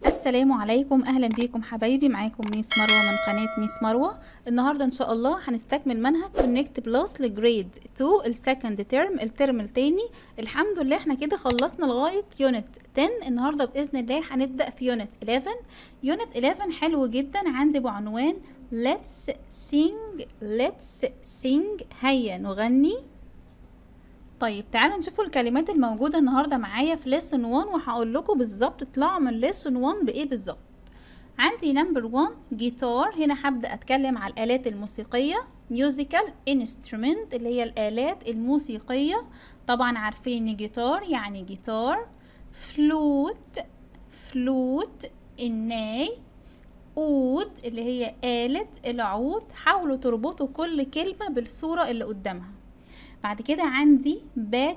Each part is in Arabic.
السلام عليكم، اهلا بيكم حبايبي. معاكم ميس مروه من قناه ميس مروه. النهارده ان شاء الله هنستكمل منهج كونكت بلس لجريد 2 السكند ترم، الترم التاني. الحمد لله احنا كده خلصنا لغايه يونت 10. النهارده باذن الله هنبدا في يونت 11. يونت 11 حلو جدا، عندي بعنوان let's sing. هيا نغني. طيب تعالوا نشوفوا الكلمات الموجودة النهاردة معايا في lesson 1 وهقول لكم بالظبط طلعوا من lesson 1 بإيه بالظبط. عندي نمبر 1 جيتار، هنا هبدأ أتكلم على الآلات الموسيقية. musical instrument اللي هي الآلات الموسيقية، طبعا عارفين ان جيتار يعني جيتار. فلوت الناي. عود اللي هي آلة العود. حاولوا تربطوا كل كلمة بالصورة اللي قدامها. بعد كده عندي باك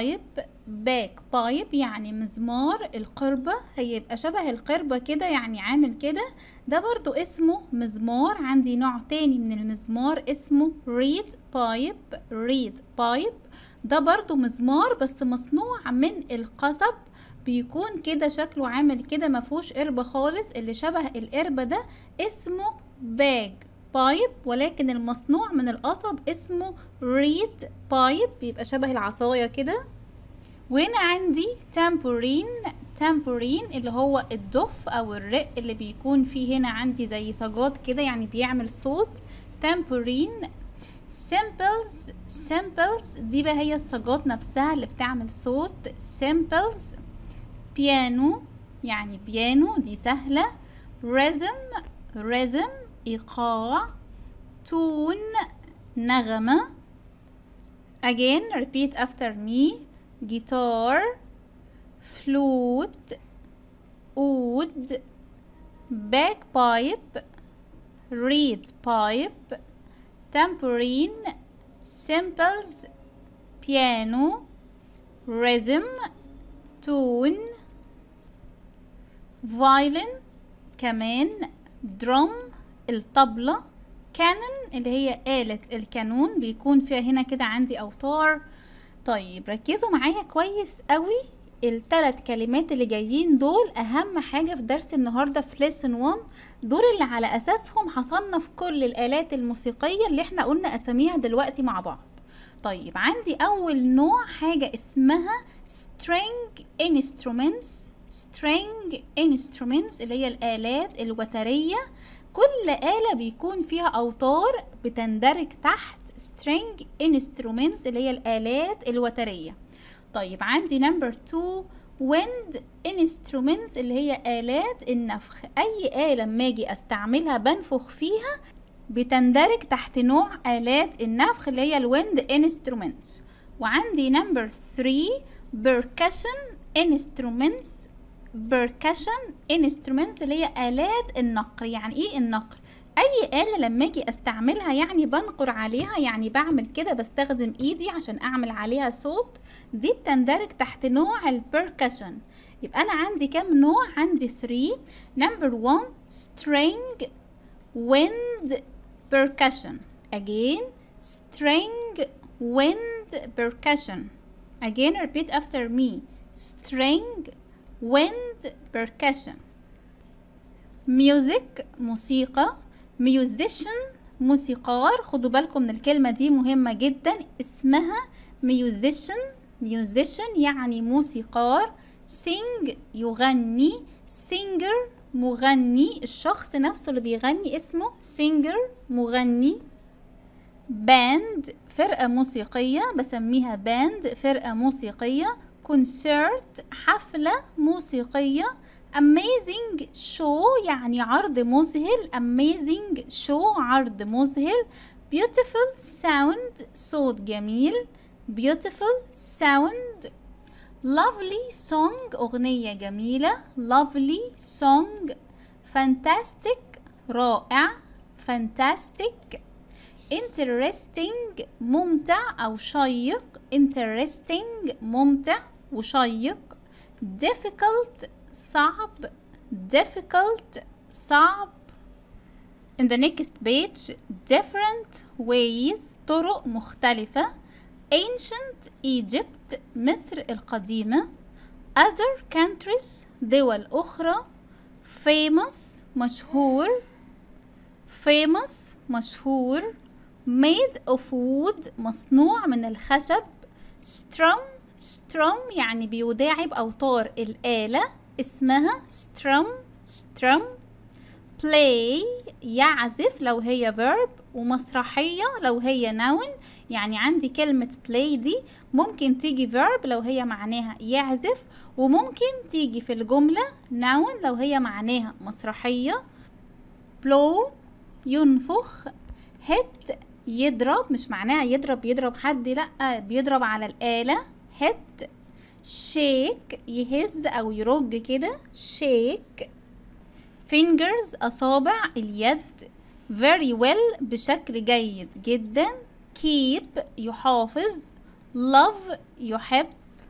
بايب يعني مزمار القربة، هيبقى شبه القربة كده يعني عامل كده، ده برضو اسمه مزمار. عندي نوع تاني من المزمار اسمه ريد بايب، ده برضو مزمار بس مصنوع من القصب، بيكون كده شكله عامل كده مفهوش قربة خالص. اللي شبه القربة ده اسمه باج بايب، ولكن المصنوع من القصب اسمه ريد بايب، بيبقى شبه العصاية كده. وهنا عندي تامبورين اللي هو الدف او الرق اللي بيكون فيه هنا عندي زي صاجات كده يعني بيعمل صوت. تامبورين. سيمبلز دي بقى هي الصاجات نفسها اللي بتعمل صوت. سيمبلز. بيانو يعني بيانو دي سهلة. ريذم إيقاع. تون نغمة. again repeat after me. guitar, flute, oud, bagpipe, reed pipe, tambourine, cymbals, piano, rhythm, tune, violin كمان، drum الطبلة، كانون اللي هي آلة الكانون بيكون فيها هنا كده عندي أوتار. طيب ركزوا معايا كويس قوي، الثلاث كلمات اللي جايين دول أهم حاجة في درس النهاردة في lesson 1، دول اللي على أساسهم هصنف كل الآلات الموسيقية اللي احنا قلنا أساميها دلوقتي مع بعض. طيب عندي أول نوع حاجة اسمها string instruments اللي هي الآلات الوترية. كل آلة بيكون فيها أوتار بتندرج تحت string instruments اللي هي الآلات الوترية. طيب عندي نمبر 2 wind instruments اللي هي آلات النفخ. أي آلة لما أجي أستعملها بنفخ فيها بتندرج تحت نوع آلات النفخ اللي هي الwind instruments. وعندي نمبر 3 percussion instruments اللي هي آلات النقر. يعني ايه النقر؟ اي آلة لما اجي استعملها يعني بنقر عليها، يعني بعمل كده بستخدم ايدي عشان اعمل عليها صوت، دي بتندرج تحت نوع البركشن. يبقى انا عندي كام نوع؟ عندي 3. نمبر 1 string wind percussion. again string wind percussion. again repeat after me. string wind percussion. music موسيقى. musician موسيقار. خدوا بالكم من الكلمة دي مهمة جدا، اسمها musician يعني موسيقار. sing يغني. singer مغني، الشخص نفسه اللي بيغني اسمه singer مغني. band فرقة موسيقية بسميها band فرقة موسيقية. concert حفلة موسيقية. amazing show يعني عرض مذهل. amazing show عرض مذهل. beautiful sound صوت جميل. beautiful sound. lovely song أغنية جميلة. lovely song. fantastic رائع. fantastic. interesting ممتع أو شيق. interesting ممتع وشيق. difficult صعب. difficult صعب. in the next page different ways طرق مختلفة. ancient Egypt مصر القديمة. other countries دول أخرى. famous مشهور، famous مشهور، made of wood مصنوع من الخشب، strum strum يعني بيداعب أوتار الآلة اسمها strum strum، play يعزف لو هي verb، ومسرحية لو هي noun. يعني عندي كلمة play دي ممكن تيجي verb لو هي معناها يعزف، وممكن تيجي في الجملة noun لو هي معناها مسرحية. blow ينفخ، hit يضرب، مش معناها يضرب حد، لأ بيضرب على الآلة hit. shake يهز أو يرج كده shake. fingers أصابع اليد، very well بشكل جيد جدا، keep يحافظ، love يحب.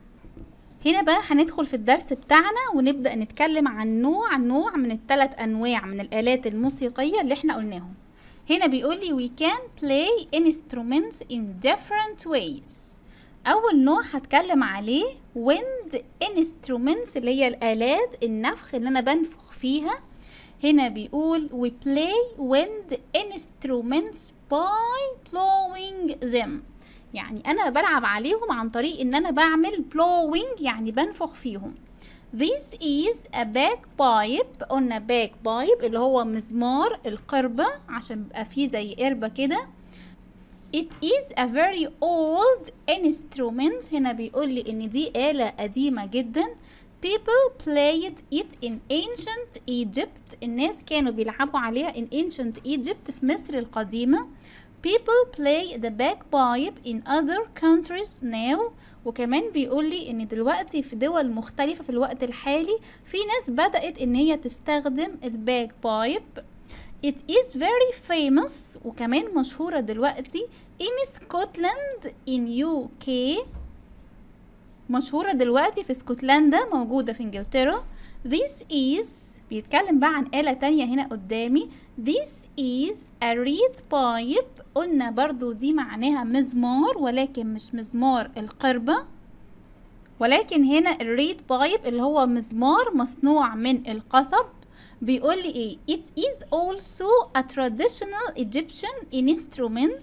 هنا بقى هندخل في الدرس بتاعنا ونبدأ نتكلم عن نوع من ال3 أنواع من الآلات الموسيقية اللي احنا قلناهم. هنا بيقولي we can play instruments in different ways. أول نوع هتكلم عليه wind instruments اللي هي الآلات النفخ اللي أنا بنفخ فيها. هنا بيقول we play wind instruments by blowing them، يعني أنا بلعب عليهم عن طريق إن أنا بعمل blowing يعني بنفخ فيهم. This is a bagpipe. قلنا bagpipe اللي هو مزمار القربة عشان بيبقى فيه زي قربة كده. It is a very old instrument. هنا بيقول لي إن دي آلة قديمة جدا. People played it in ancient Egypt. الناس كانوا بيلعبوا عليها in ancient Egypt في مصر القديمة. People play the bagpipe in other countries now. وكمان بيقول لي ان دلوقتي في دول مختلفة في الوقت الحالي في ناس بدأت ان هي تستخدم الباجبايب. It is very famous وكمان مشهورة دلوقتي in Scotland in UK. مشهورة دلوقتي في اسكتلندا، موجودة في انجلترا. This is بيتكلم بقى عن آلة تانية هنا قدامي. This is a reed pipe. قلنا برضو دي معناها مزمار، ولكن مش مزمار القربة، ولكن هنا الريد بايب اللي هو مزمار مصنوع من القصب. بيقول لي ايه؟ It is also a traditional Egyptian instrument.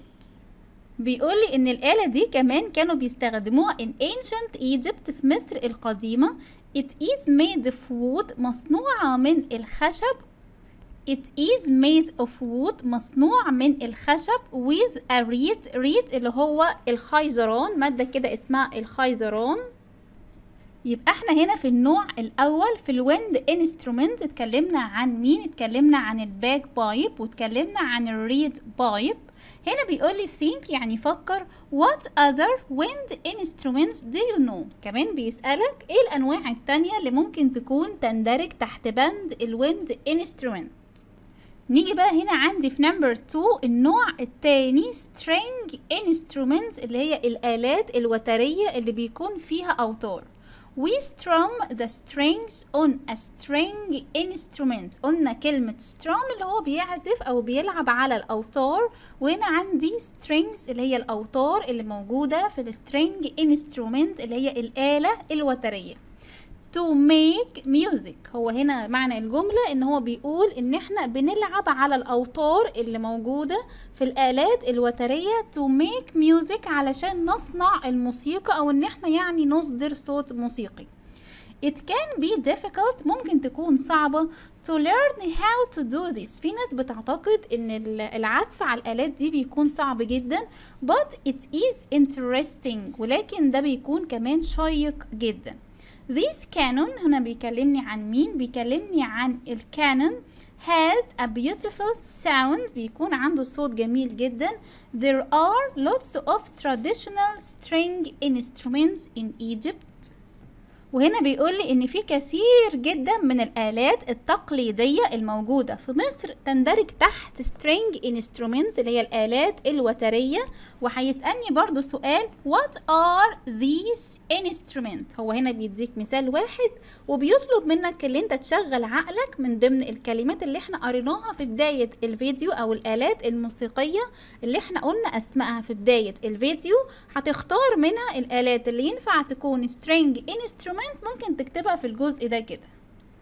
بيقول لي ان الآلة دي كمان كانوا بيستخدموها in ancient Egypt في مصر القديمة. It is made of wood مصنوعة من الخشب. It is made of wood مصنوع من الخشب with a reed. reed اللي هو الخيزران، مادة كده اسمها الخيزران. يبقى احنا هنا في النوع الأول في الويند انسترومنت اتكلمنا عن مين؟ اتكلمنا عن الباك بايب واتكلمنا عن الريد بايب. هنا بيقول لي think يعني فكر. what other wind instruments do you know؟ كمان بيسألك ايه الأنواع التانية اللي ممكن تكون تندرج تحت بند الويند انسترومنت. نيجي بقى هنا عندي في نمبر 2 النوع التاني string instruments اللي هي الآلات الوترية اللي بيكون فيها أوتار. We strum the strings on a string instrument. قلنا كلمة strum اللي هو بيعزف أو بيلعب على الأوتار، وهنا عندي strings اللي هي الأوتار اللي موجودة في الstring instrument اللي هي الآلة الوترية. To make music، هو هنا معنى الجملة ان هو بيقول ان احنا بنلعب على الاوتار اللي موجودة في الالات الوترية to make music علشان نصنع الموسيقى او ان احنا يعني نصدر صوت موسيقي. It can be difficult ممكن تكون صعبة to learn how to do this. في ناس بتعتقد ان العزف على الالات دي بيكون صعب جدا but it is interesting، ولكن ده بيكون كمان شيق جدا. This canon هنا بيكلمني عن مين؟ بيكلمني عن الكانون. has a beautiful sound بيكون عنده صوت جميل جدا. There are lots of traditional string instruments in Egypt. وهنا بيقول لي ان في كثير جدا من الآلات التقليدية الموجودة في مصر تندرج تحت string instruments اللي هي الآلات الوترية. وهيسألني برضو سؤال what are these instruments؟ هو هنا بيديك مثال واحد وبيطلب منك اللي انت تشغل عقلك من ضمن الكلمات اللي احنا قريناها في بداية الفيديو او الآلات الموسيقية اللي احنا قلنا اسمائها في بداية الفيديو. هتختار منها الآلات اللي ينفع تكون string instrument، ممكن تكتبها في الجزء ده كده.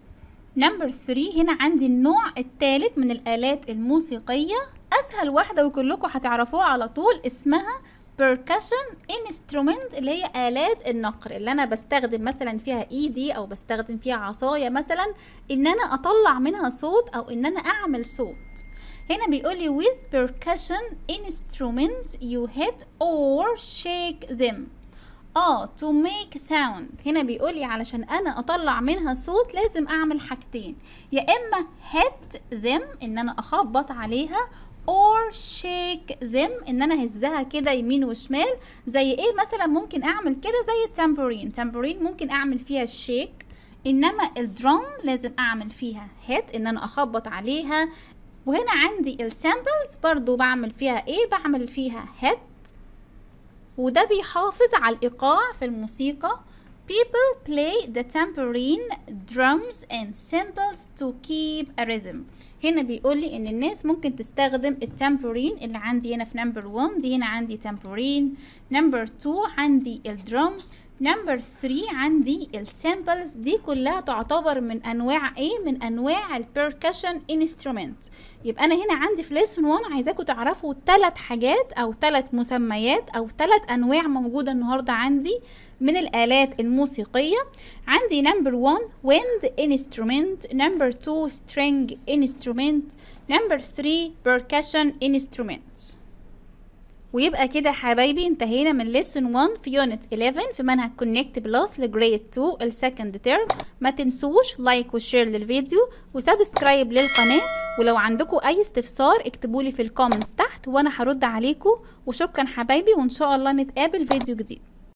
نمبر 3 هنا عندي النوع الثالث من الآلات الموسيقية، أسهل واحدة وكلكم هتعرفوها على طول، اسمها percussion instrument، اللي هي آلات النقر اللي أنا بستخدم مثلا فيها إيدي أو بستخدم فيها عصاية مثلا إن أنا أطلع منها صوت أو إن أنا أعمل صوت. هنا بيقولي with percussion instrument you hit or shake them. to make sound. هنا بيقولي علشان انا اطلع منها صوت لازم اعمل حاجتين، يا اما hit them ان انا اخبط عليها or shake them ان انا هزها كده يمين وشمال. زي ايه مثلا؟ ممكن اعمل كده زي التمبورين ممكن اعمل فيها الشيك، انما الدرام لازم اعمل فيها hit ان انا اخبط عليها. وهنا عندي السامبلز برضو بعمل فيها ايه؟ بعمل فيها hit، وده بيحافظ على الإيقاع في الموسيقى. People play the tambourine, drums and cymbals to keep a rhythm. هنا بيقولي إن الناس ممكن تستخدم التامبورين اللي عندي هنا في نمبر 1 دي، هنا عندي تامبورين. نمبر 2 عندي الدرام. نمبر 3 عندي السامبلز. دي كلها تعتبر من انواع ايه؟ من انواع البيركشن انسترومنت. يبقى انا هنا عندي في ليسون 1 عايزاكم تعرفوا 3 حاجات او 3 مسميات او 3 انواع موجوده النهارده عندي من الالات الموسيقيه. عندي نمبر 1 wind instrument، نمبر 2 string instrument، نمبر 3 percussion instrument. ويبقى كده حبايبي انتهينا من ليسون 1 في يونت 11 في منهج كونكت بلس لجريد 2 السكند تيرم. ما تنسوش لايك وشير للفيديو وسبسكرايب للقناه، ولو عندكم اي استفسار اكتبولي في الكومنتس تحت وانا هرد عليكم. وشكرا حبايبي، وان شاء الله نتقابل فيديو جديد.